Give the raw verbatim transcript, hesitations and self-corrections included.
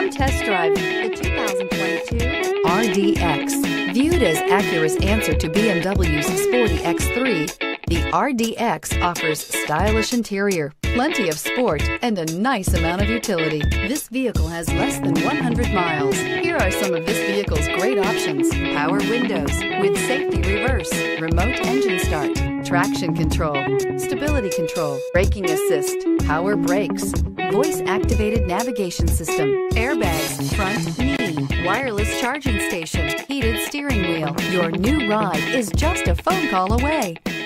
Come test drive the two thousand twenty-two R D X. Viewed as Acura's answer to B M W's sporty X three, the R D X offers stylish interior, plenty of sport, and a nice amount of utility. This vehicle has less than one hundred miles. Here are some of this vehicle's great options: power windows with safety reverse, remote engine start, traction control, stability control, braking assist, power brakes, voice-activated navigation system, airbags, front knee, wireless charging station, heated steering wheel. Your new ride is just a phone call away.